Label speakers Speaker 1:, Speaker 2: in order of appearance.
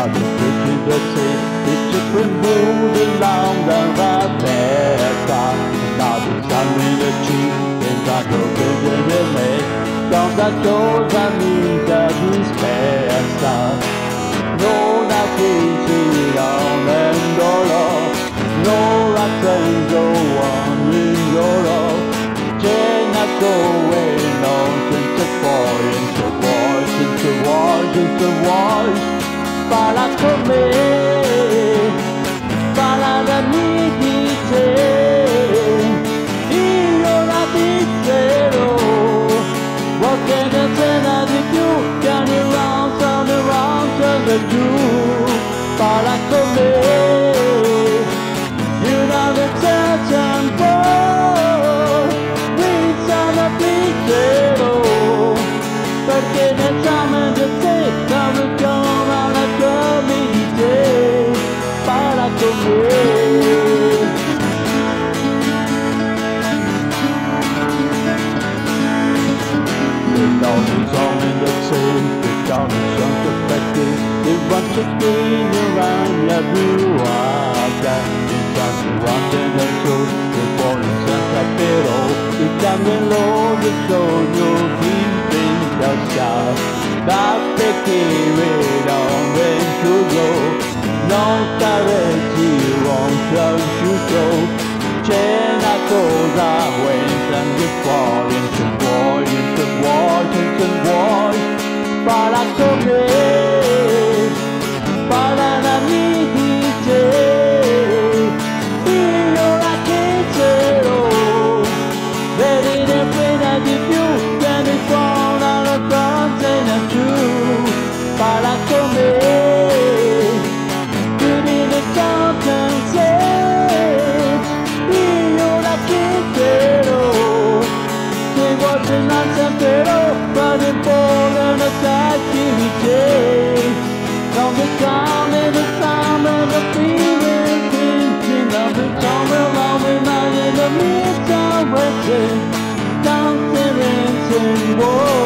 Speaker 1: se dice quel la testa, nato sangue da ci, entrato per me, tanta cosa mica dispersa, non ha crisi, non è dolore, non ha senso, un dolore, c'è una cosa non senza poi, senza vuoi, parla con me, parla da me di te, io la dizzero, vuoi che ne cena di più, turn around, giù, parla con me, you know the touch and boy, we sono dizzero, perché ne siamo di te, come la tua mente, parla con me. Down is all in the same, down is unsuspected, it wants to spin around everywhere, it's just running the truth, the falling senza però, il cambio del sogno deep in the sky, batte che vedo go, non staresti conosciuto, c'è una cosa vuota che fuori, se vuoi, parla con me, parla da me di te, io la chiederò, vedi ne frega di più, che mi suona la cosa in giù, parla con me. Però vado in polo da cattività, non mi cambia the time and the feeling thinking, non mi cambia l'uomo in the midst of waiting, dancing in the world.